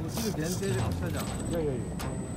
昼限定で買ったじゃん。 いやいやいや。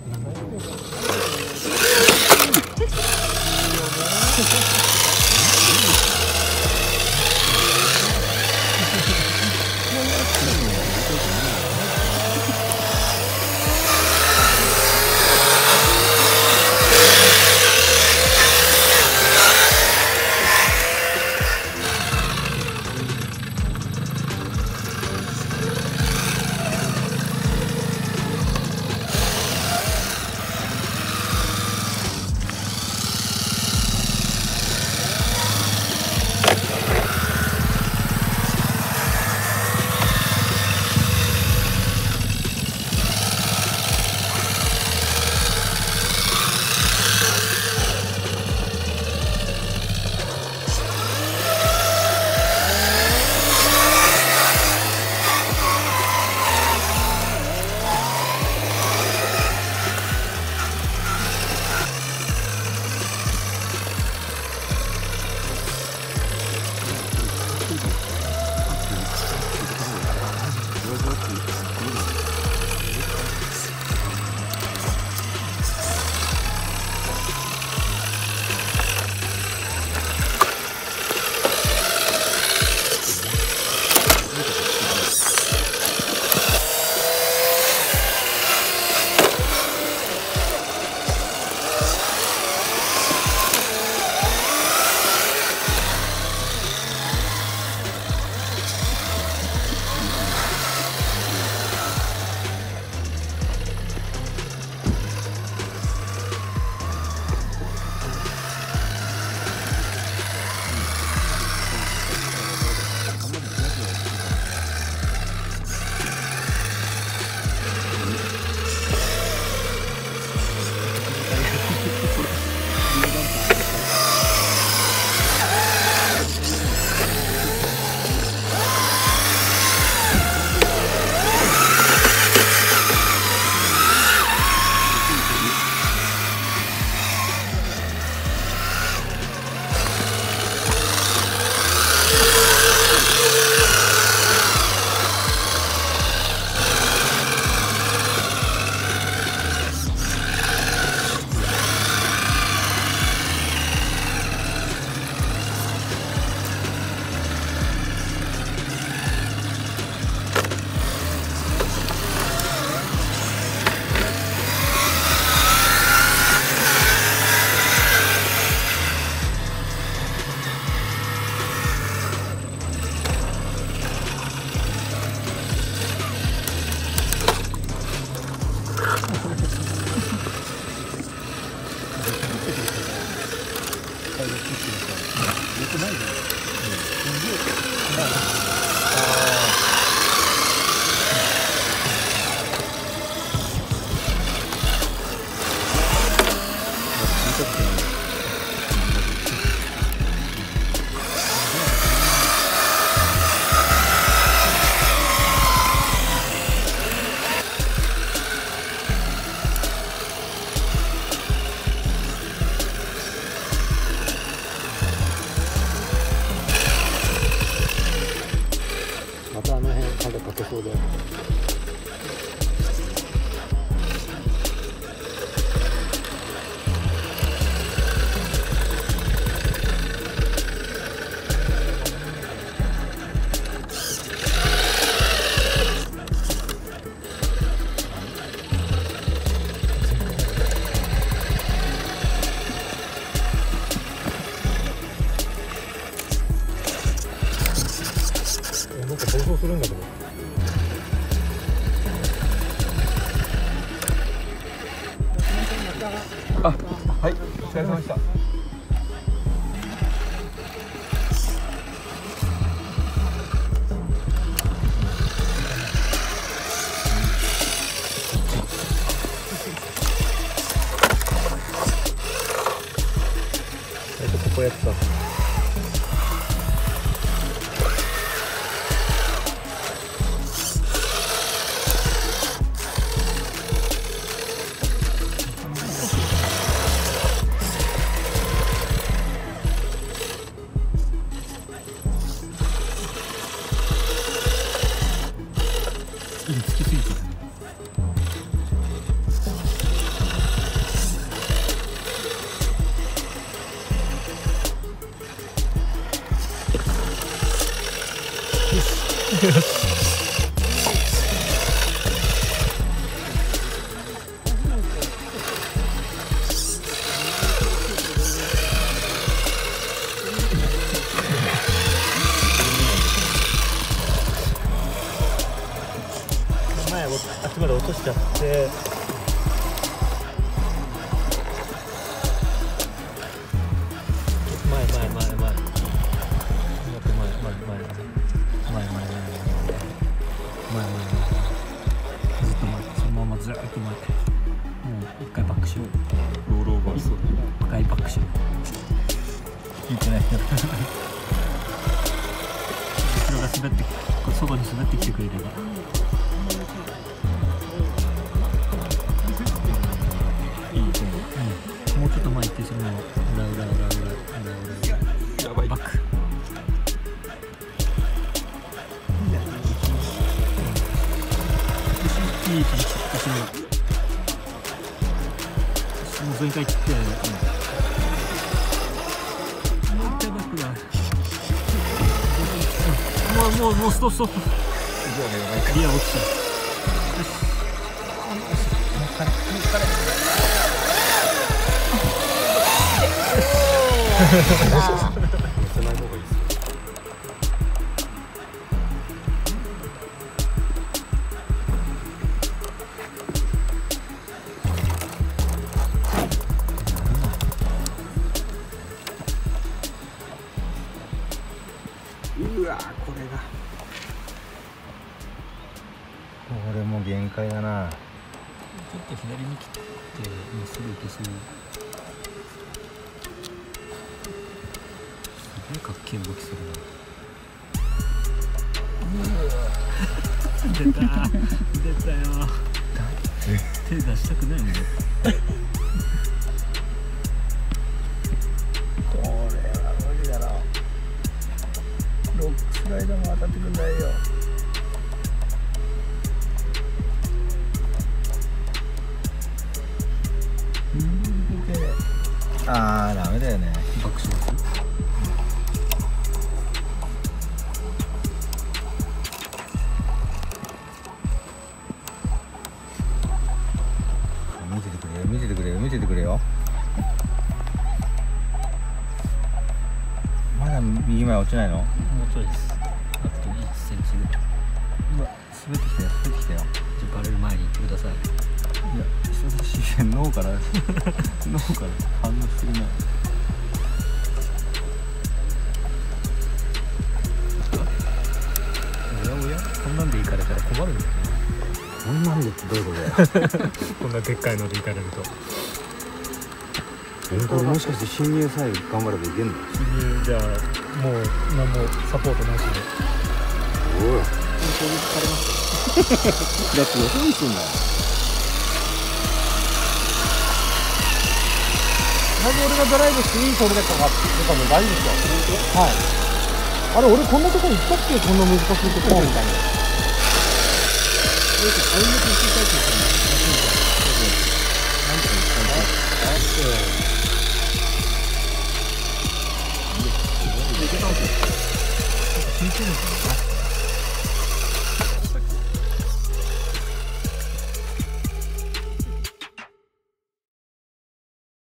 またあの辺歯がかけそうで。なんか暴走するんだけど。 あ、はい、お疲れ様でした。 ここやった。 好きすぎて。 前あっちまで落としちゃって。前ずっと前、そのままずっと前。もう一回バックしよう。 ロールオーバーしそう。 一回バックしよう。 聞いてない。 後ろが滑って、外に滑ってきてくれれば。もうちょっと前行って、その裏やばい。 バック。いい位置に来て、後ろもう全開切って、もう一回バックだ。もうストップ。ギア落ちた。よし。乗せない方がいいですよ。 うわー、これが。これも限界だな。 ちょっと左に切ってまっすぐ行けそう。すごいかっけえ動きするな。出たよ。手出したくないもん。 これは無理だろ。ロックスライダーも当たってくんないよ。ああ、ダメだよね。 バックします。 見ててくれよ。まだ右前落ちないの？ もうちょいです。あと1センチぐらい。 うわ、滑ってきたよ。 じゃあバレる前に行ってください。 いや、人差し指脳から反応するな。 おやおや、こんなんで行かれたら困るんだよね。 こんなんでってどういうことだよ。 こんなでっかいので行かれると。 これもしかして侵入さえ頑張ればいけんの？ 侵入じゃあもう何もサポートなしで。 おい。 本当に疲れます。 だってよそにすんだよ。 なぜ俺がドライブしていい取れたかっていうかもう大丈夫ですよ。はい。あれ俺こんなとこ行ったっけ、こんな難しいとこみたいな。 聞いてるのかな。